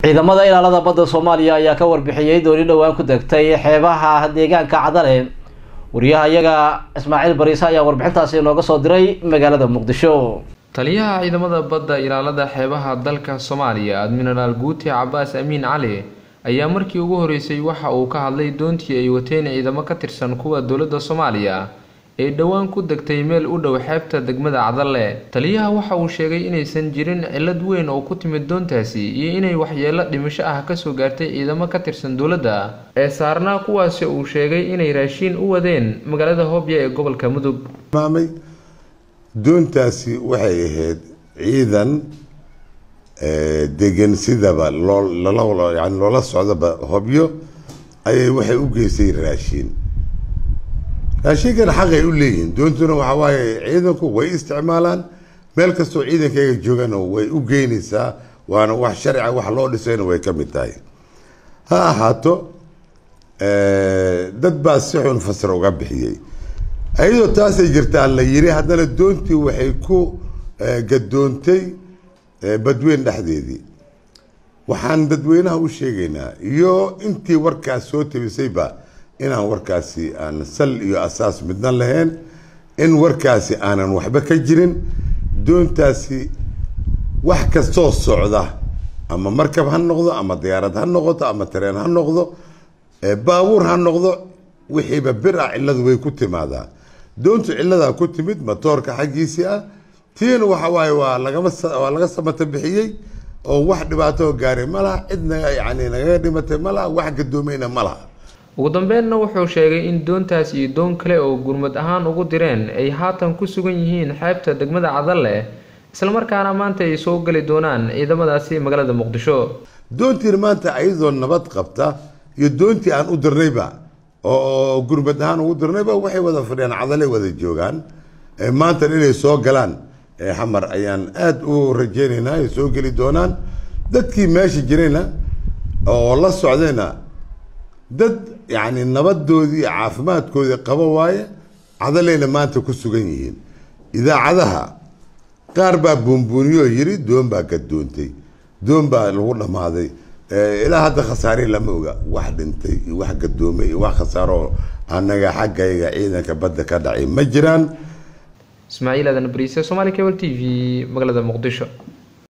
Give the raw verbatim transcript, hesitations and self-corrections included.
ciidamada ilaalada badda Soomaaliya ayaa ka warbixiyay dooni dhawaan ku degtay xeebaha deegaanka Cadale. wariyaha iyaga Ismaaciil Bariisa ayaa warbixintaasi nooga soo diray magaalada Muqdisho. taliyaha ciidamada badda ilaalada xeebaha dalka Soomaaliya Admiral Guuti Abbas Amiin Cali ayaa markii ugu horeysay waxa uu ka hadlay doontii ay wateen ciidamo ka tirsan kuwa dawladda Soomaaliya ee dhawaan ku degtay meel u dhow xeebta degmada Cadale. taliyaha waxa uu sheegay inaysan jirin cilad weyn oo ku timid doontaasi iyo inay waxyeelo dhimasho ah ka soo gaartay ciidamo ka tirsan dawladda ee saarnaa kuwaas uu sheegay inay raashin u wadeen magaalada Hoobiya ee gobolka Mudug. maamay doontaasi waxay ahayd ciidan ee degan sidaba loo yani loola socdaba Hoobiyo ayay waxay u geysay raashin raashinkan xaq ay u leeyihiin. doontuna waxa waaye ciidanku way isticmaalaan meel kastoo ciidankayga joogaan way u geynaysaa waana wax sharci wax loo dhisayna way ka mid tahay. ha ahaato dad baa si xun fasir uga bixiyay ayadoo taasay jirtaan la yiri haddana doontii waxay ku gadoontay badweyn dhexdeedii. waxaan dadweynaha u sheegaynaa iyo intii warkaas soo tabisayba inaan warkaasi aan sal iyo asaas midna lahayn, in warkaasi aanan waxba ka jirin. doontaasi wax kastoo socda ama markab ha noqdo ama diyaarad ha noqoto ama tareen ha noqdo baabuur ha noqdo wixiiba bir ah cilladu way ku timaadaa. doontu cilladaa ku timid matoorka xaggiisii ah tiina waxa waaye waa lagama waa laga samata bixiyey oo wax dhibaato gaaray ma laha, cidna yani nagaga dhimatay ma laha, wax gadoomayna ma laha. ugu dambeynna wuxuu sheegay in doontaas iyo doon kale oo gurmad ahaan ugu direen ay haatan ku sugan yihiin xeebta degmada Cadale isla markaana maanta ay soo gali doonaan ciidamadaasi magaalada Muqdisho. doontii maanta ayadoo nabad qabta iyo doontii aan u dirnayba oo gurmad ahaan ugu dirnayba waxay wada fadhiyaan Cadale wada joogaan. maanta inay soo galaan xamar ayaan aad u rajaynaynaa ay soo gali doonaan. dadkii meesha jirayna oo la socdayna dad yani nabadoodii caafimaadkoodii qaba waaye Cadaleyna maanta ku sugan yihiin. idaacadaha qaar baa buunbuuniyo yiri doon baa gadoontay, doon baa lagu dhamaaday. ilaa hadda khasaare lama oga wax dhintay iyo wax gadoomay iyo wax khasaaro anaga xaggayga ciidanka badda ka dhacay ma jiraan. Ismaaciil Bariisa, Somali Cable T V, magaalada Muqdisho.